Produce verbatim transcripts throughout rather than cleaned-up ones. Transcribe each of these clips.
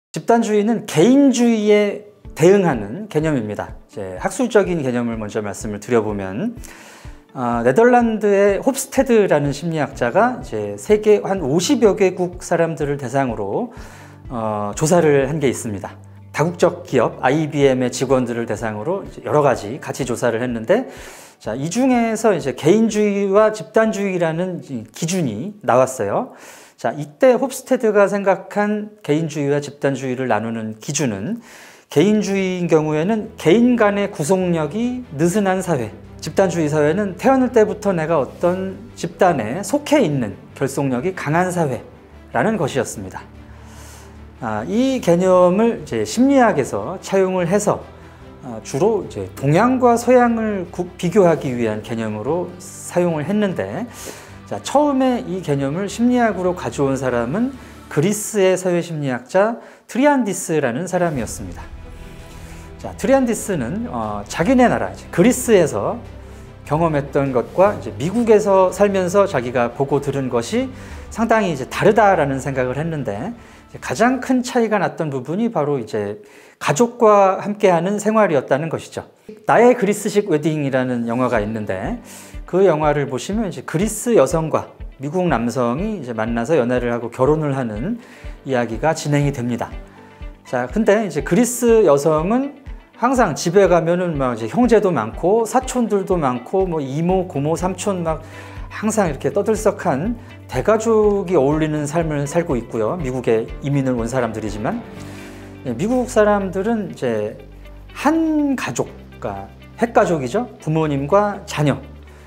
집단주의는 개인주의에 대응하는 개념입니다. 이제 학술적인 개념을 먼저 말씀을 드려보면 어, 네덜란드의 홉스테드라는 심리학자가 이제 세계 한 오십여 개국 사람들을 대상으로 어, 조사를 한 게 있습니다. 다국적 기업 아이비엠의 직원들을 대상으로 이제 여러 가지 가치 조사를 했는데, 자, 이 중에서 이제 개인주의와 집단주의라는 기준이 나왔어요. 자, 이때 홉스테드가 생각한 개인주의와 집단주의를 나누는 기준은, 개인주의인 경우에는 개인 간의 구속력이 느슨한 사회, 집단주의 사회는 태어날 때부터 내가 어떤 집단에 속해 있는 결속력이 강한 사회라는 것이었습니다. 아, 이 개념을 이제 심리학에서 차용을 해서 아, 주로 이제 동양과 서양을 구, 비교하기 위한 개념으로 사용을 했는데, 자, 처음에 이 개념을 심리학으로 가져온 사람은 그리스의 사회심리학자 트리안디스라는 사람이었습니다. 자, 트리안디스는 어, 자기네 나라 그리스에서 경험했던 것과 이제 미국에서 살면서 자기가 보고 들은 것이 상당히 이제 다르다라는 생각을 했는데, 가장 큰 차이가 났던 부분이 바로 이제 가족과 함께하는 생활이었다는 것이죠. 나의 그리스식 웨딩이라는 영화가 있는데, 그 영화를 보시면 이제 그리스 여성과 미국 남성이 이제 만나서 연애를 하고 결혼을 하는 이야기가 진행이 됩니다. 자, 근데 이제 그리스 여성은 항상 집에 가면은 막 이제 형제도 많고 사촌들도 많고 뭐 이모, 고모, 삼촌 막 항상 이렇게 떠들썩한 대가족이 어울리는 삶을 살고 있고요. 미국에 이민을 온 사람들이지만, 미국 사람들은 이제 한 가족, 그러니까 핵가족이죠. 부모님과 자녀.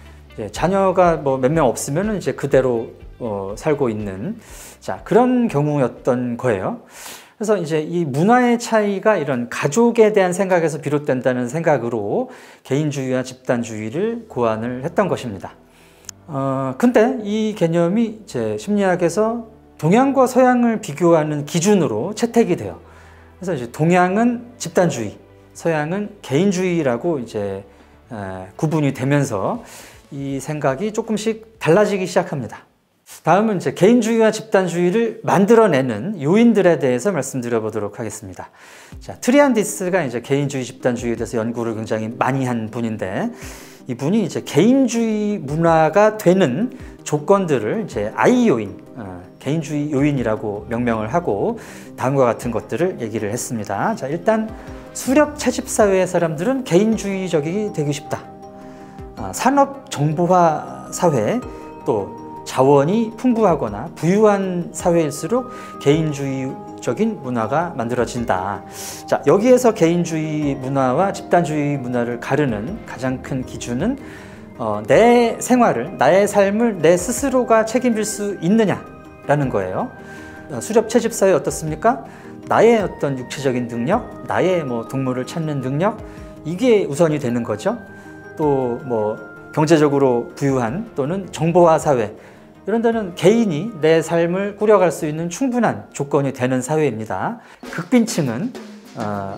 자녀가 뭐 몇 명 없으면 이제 그대로 어, 살고 있는, 자, 그런 경우였던 거예요. 그래서 이제 이 문화의 차이가 이런 가족에 대한 생각에서 비롯된다는 생각으로 개인주의와 집단주의를 고안을 했던 것입니다. 어, 근데 이 개념이 이제 심리학에서 동양과 서양을 비교하는 기준으로 채택이 돼요. 그래서 이제 동양은 집단주의, 서양은 개인주의라고 이제 에, 구분이 되면서 이 생각이 조금씩 달라지기 시작합니다. 다음은 이제 개인주의와 집단주의를 만들어내는 요인들에 대해서 말씀드려 보도록 하겠습니다. 자, 트리안디스가 이제 개인주의, 집단주의에 대해서 연구를 굉장히 많이 한 분인데, 이분이 이제 개인주의 문화가 되는 조건들을 이제 아이 요인, 어, 개인주의 요인이라고 명명을 하고 다음과 같은 것들을 얘기를 했습니다. 자, 일단 수렵 채집 사회의 사람들은 개인주의적이 되기 쉽다. 아, 산업 정보화 사회, 또 자원이 풍부하거나 부유한 사회일수록 개인주의적인 문화가 만들어진다. 자, 여기에서 개인주의 문화와 집단주의 문화를 가르는 가장 큰 기준은 어, 내 생활을, 나의 삶을 내 스스로가 책임질 수 있느냐라는 거예요. 어, 수렵 채집 사회 어떻습니까? 나의 어떤 육체적인 능력, 나의 뭐 동물을 찾는 능력, 이게 우선이 되는 거죠. 또 뭐 경제적으로 부유한 또는 정보화 사회, 이런 데는 개인이 내 삶을 꾸려갈 수 있는 충분한 조건이 되는 사회입니다. 극빈층은 어,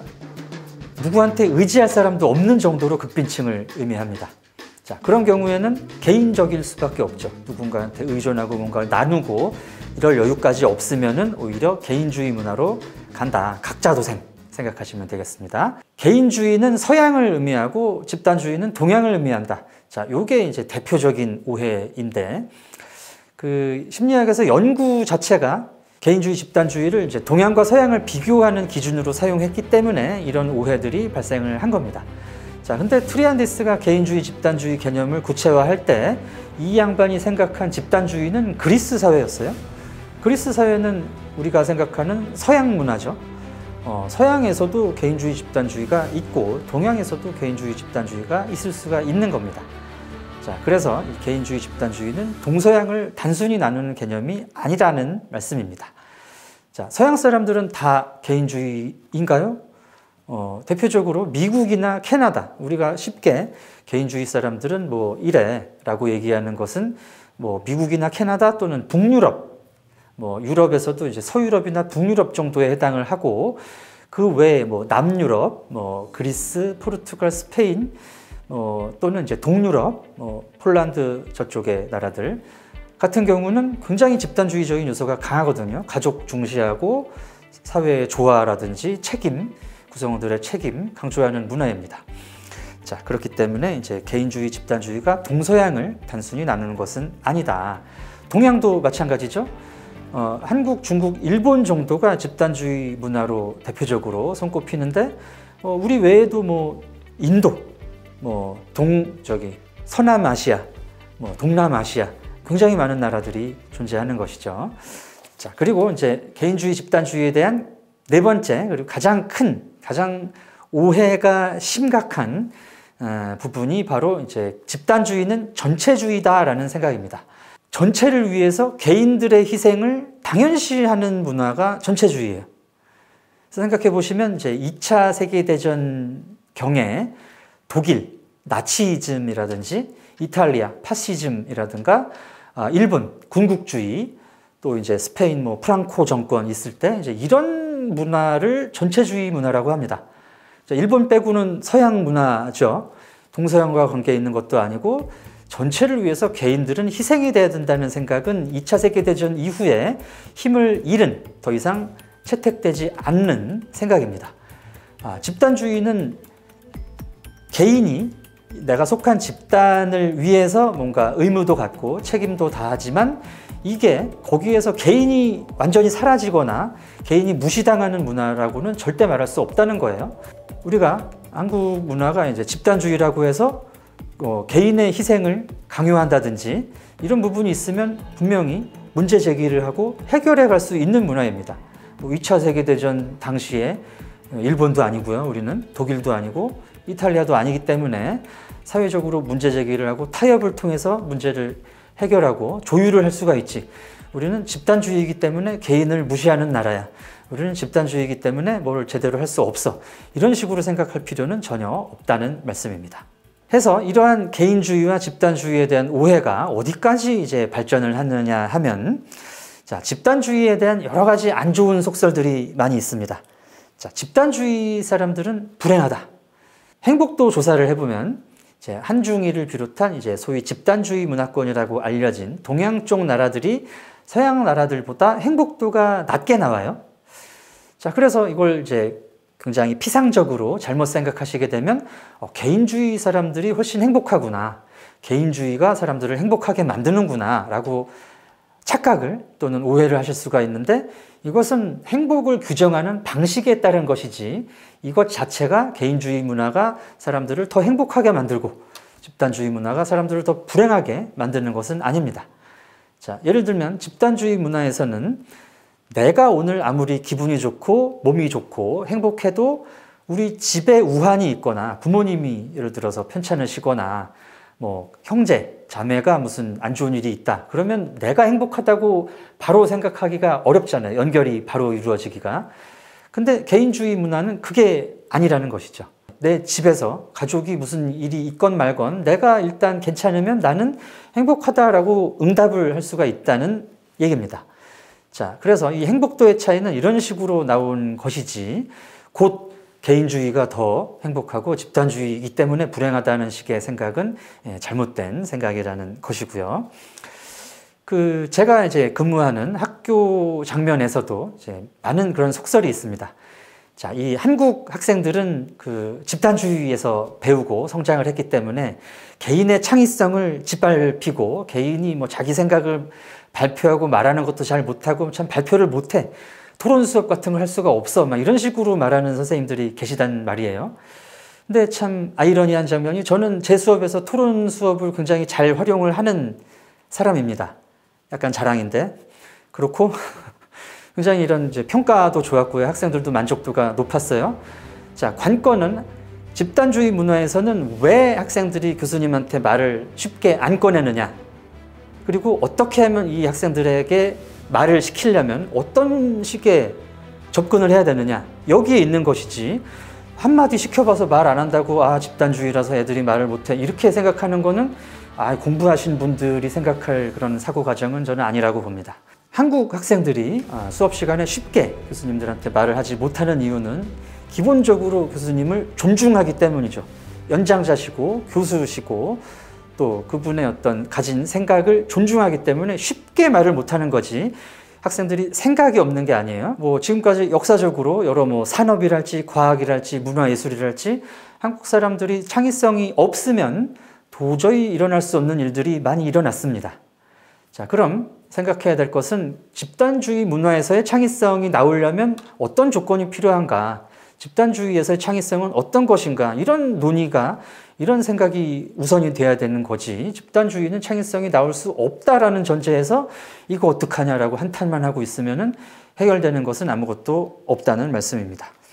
누구한테 의지할 사람도 없는 정도로 극빈층을 의미합니다. 자, 그런 경우에는 개인적일 수밖에 없죠. 누군가한테 의존하고 뭔가를 나누고 이럴 여유까지 없으면은 오히려 개인주의 문화로 간다. 각자도생 생각하시면 되겠습니다. 개인주의는 서양을 의미하고 집단주의는 동양을 의미한다. 자, 요게 이제 대표적인 오해인데, 그 심리학에서 연구 자체가 개인주의, 집단주의를 이제 동양과 서양을 비교하는 기준으로 사용했기 때문에 이런 오해들이 발생을 한 겁니다. 자, 근데 트리안디스가 개인주의, 집단주의 개념을 구체화할 때 이 양반이 생각한 집단주의는 그리스 사회였어요. 그리스 사회는 우리가 생각하는 서양 문화죠. 어, 서양에서도 개인주의, 집단주의가 있고 동양에서도 개인주의, 집단주의가 있을 수가 있는 겁니다. 자, 그래서 이 개인주의, 집단주의는 동서양을 단순히 나누는 개념이 아니라는 말씀입니다. 자, 서양 사람들은 다 개인주의인가요? 어, 대표적으로 미국이나 캐나다, 우리가 쉽게 개인주의 사람들은 뭐 이래 라고 얘기하는 것은 뭐 미국이나 캐나다 또는 북유럽, 뭐 유럽에서도 이제 서유럽이나 북유럽 정도에 해당을 하고, 그 외에 뭐 남유럽, 뭐 그리스, 포르투갈, 스페인, 어, 또는 이제 동유럽, 뭐 폴란드 저쪽의 나라들 같은 경우는 굉장히 집단주의적인 요소가 강하거든요. 가족 중시하고 사회의 조화라든지 책임, 구성원들의 책임 강조하는 문화입니다. 자, 그렇기 때문에 이제 개인주의, 집단주의가 동서양을 단순히 나누는 것은 아니다. 동양도 마찬가지죠. 어, 한국, 중국, 일본 정도가 집단주의 문화로 대표적으로 손꼽히는데 어, 우리 외에도 뭐 인도, 뭐 동 저기 서남아시아, 뭐 동남아시아 굉장히 많은 나라들이 존재하는 것이죠. 자, 그리고 이제 개인주의, 집단주의에 대한 네 번째 그리고 가장 큰, 가장 오해가 심각한 어, 부분이 바로 이제 집단주의는 전체주의다라는 생각입니다. 전체를 위해서 개인들의 희생을 당연시하는 문화가 전체주의예요. 그래서 생각해 보시면 이제 이 차 세계대전 경에 독일, 나치즘이라든지 이탈리아, 파시즘이라든가 일본, 군국주의, 또 이제 스페인 뭐 프랑코 정권 있을 때 이제 이런 문화를 전체주의 문화라고 합니다. 일본 빼고는 서양 문화죠. 동서양과 관계 있는 것도 아니고 전체를 위해서 개인들은 희생이 돼야 된다는 생각은 이 차 세계대전 이후에 힘을 잃은, 더 이상 채택되지 않는 생각입니다. 아, 집단주의는 개인이 내가 속한 집단을 위해서 뭔가 의무도 갖고 책임도 다하지만 이게 거기에서 개인이 완전히 사라지거나 개인이 무시당하는 문화라고는 절대 말할 수 없다는 거예요. 우리가 한국 문화가 이제 집단주의라고 해서 어, 개인의 희생을 강요한다든지 이런 부분이 있으면 분명히 문제 제기를 하고 해결해 갈 수 있는 문화입니다. 뭐 이 차 세계대전 당시에 일본도 아니고요. 우리는 독일도 아니고 이탈리아도 아니기 때문에 사회적으로 문제 제기를 하고 타협을 통해서 문제를 해결하고 조율을 할 수가 있지. 우리는 집단주의이기 때문에 개인을 무시하는 나라야. 우리는 집단주의이기 때문에 뭘 제대로 할 수 없어. 이런 식으로 생각할 필요는 전혀 없다는 말씀입니다. 해서 이러한 개인주의와 집단주의에 대한 오해가 어디까지 이제 발전을 하느냐 하면, 자, 집단주의에 대한 여러 가지 안 좋은 속설들이 많이 있습니다. 자, 집단주의 사람들은 불행하다. 행복도 조사를 해보면 이제 한중일을 비롯한 이제 소위 집단주의 문화권이라고 알려진 동양 쪽 나라들이 서양 나라들보다 행복도가 낮게 나와요. 자, 그래서 이걸 이제 굉장히 피상적으로 잘못 생각하시게 되면 어, 개인주의 사람들이 훨씬 행복하구나, 개인주의가 사람들을 행복하게 만드는구나 라고 착각을 또는 오해를 하실 수가 있는데, 이것은 행복을 규정하는 방식에 따른 것이지 이것 자체가 개인주의 문화가 사람들을 더 행복하게 만들고 집단주의 문화가 사람들을 더 불행하게 만드는 것은 아닙니다. 자, 예를 들면 집단주의 문화에서는 내가 오늘 아무리 기분이 좋고 몸이 좋고 행복해도 우리 집에 우환이 있거나 부모님이 예를 들어서 편찮으시거나 뭐 형제, 자매가 무슨 안 좋은 일이 있다. 그러면 내가 행복하다고 바로 생각하기가 어렵잖아요. 연결이 바로 이루어지기가. 근데 개인주의 문화는 그게 아니라는 것이죠. 내 집에서 가족이 무슨 일이 있건 말건 내가 일단 괜찮으면 나는 행복하다라고 응답을 할 수가 있다는 얘기입니다. 자, 그래서 이 행복도의 차이는 이런 식으로 나온 것이지 곧 개인주의가 더 행복하고 집단주의이기 때문에 불행하다는 식의 생각은 잘못된 생각이라는 것이고요. 그 제가 이제 근무하는 학교 장면에서도 이제 많은 그런 속설이 있습니다. 자, 이 한국 학생들은 그 집단주의에서 배우고 성장을 했기 때문에 개인의 창의성을 짓밟히고 개인이 뭐 자기 생각을 발표하고 말하는 것도 잘 못하고 참 발표를 못해. 토론 수업 같은 걸 할 수가 없어. 막 이런 식으로 말하는 선생님들이 계시단 말이에요. 근데 참 아이러니한 장면이, 저는 제 수업에서 토론 수업을 굉장히 잘 활용을 하는 사람입니다. 약간 자랑인데. 그렇고 굉장히 이런 이제 평가도 좋았고요. 학생들도 만족도가 높았어요. 자, 관건은 집단주의 문화에서는 왜 학생들이 교수님한테 말을 쉽게 안 꺼내느냐, 그리고 어떻게 하면 이 학생들에게 말을 시키려면 어떤 식의 접근을 해야 되느냐, 여기에 있는 것이지 한마디 시켜봐서 말 안 한다고 아 집단주의라서 애들이 말을 못해 이렇게 생각하는 거는 아 공부하신 분들이 생각할 그런 사고 과정은 저는 아니라고 봅니다. 한국 학생들이 수업 시간에 쉽게 교수님들한테 말을 하지 못하는 이유는 기본적으로 교수님을 존중하기 때문이죠. 연장자시고 교수시고 또 그분의 어떤 가진 생각을 존중하기 때문에 쉽게 말을 못하는 거지, 학생들이 생각이 없는 게 아니에요. 뭐 지금까지 역사적으로 여러 뭐 산업이랄지 과학이랄지 문화예술이랄지 한국 사람들이 창의성이 없으면 도저히 일어날 수 없는 일들이 많이 일어났습니다. 자, 그럼 생각해야 될 것은 집단주의 문화에서의 창의성이 나오려면 어떤 조건이 필요한가? 집단주의에서의 창의성은 어떤 것인가? 이런 논의가, 이런 생각이 우선이 돼야 되는 거지. 집단주의는 창의성이 나올 수 없다라는 전제에서 이거 어떡하냐라고 한탄만 하고 있으면은 해결되는 것은 아무것도 없다는 말씀입니다.